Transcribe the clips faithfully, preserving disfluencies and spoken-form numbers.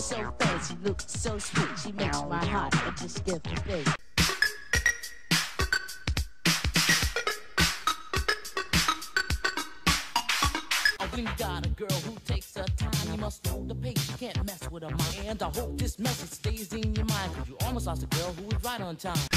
so fancy, looks so sweet. She makes my heart just skip a beat. When you got a girl who takes her time, you must hold the pace. You can't mess with her mind. I hope this message stays in your mind, cause you almost lost a girl who was right on time.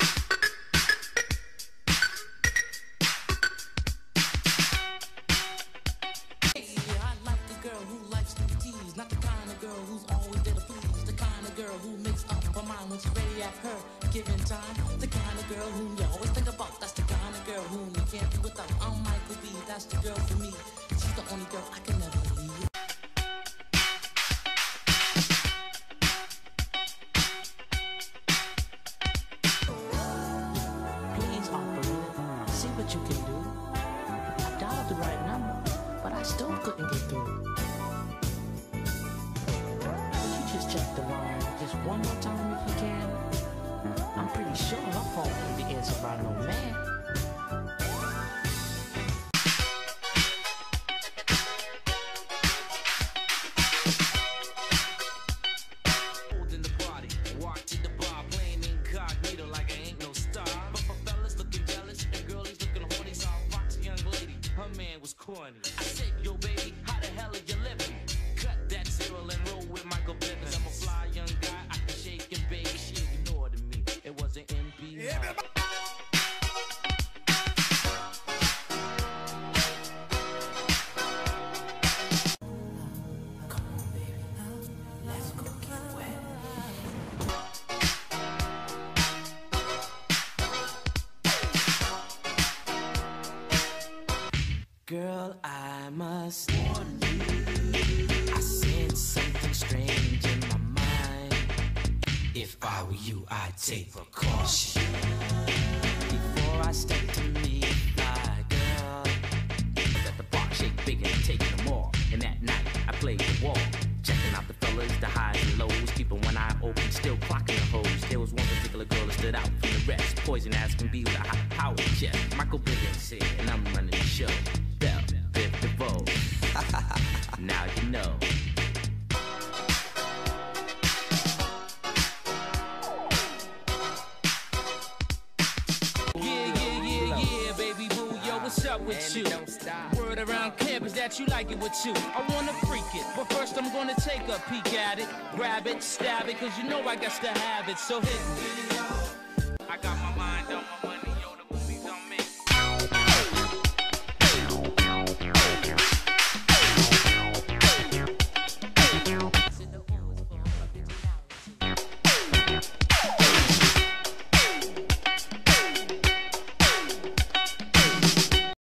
I like the girl who likes to tease, not the kind of girl who's always there to please. The kind of girl who makes up her mind when she's ready at her given time. The kind of girl who you always think about. That's the kind of girl whom you can't be without. I'm Michael B. That's the girl for me. She's the only girl I can never leave. Please, operator, see what you can do. I dialed the right number, but I still couldn't get through. Could you just check the line just one more time if you can? I'm pretty sure her phone won't be answered by no man. Corny. I said, yo, baby, how the hell are you living? Cut that zero and roll with Michael Bivins. I'm a fly young guy, I can shake and bake. She ignored me, it wasn't N B A. Yeah, girl, I must warn you, I sense something strange in my mind. If I were you, I'd take precaution before I step to meet my girl. At the bar, shake big and taking them all. And that night, I played the wall, checking out the fellas, the highs and lows, keeping one eye open, still clocking the hoes. There was one particular girl that stood out from the rest, poison as can be with a high power chest. Michael Bivins here, and I'm running the show. Bell, Biv DeVoe. Now you know. Yeah, yeah, yeah, yeah, baby boo. Yo, what's up with you? Word around campus that you like it with you. I wanna freak it, but first I'm gonna take a peek at it. Grab it, stab it, cause you know I got to have it. So hit me. I got my mind on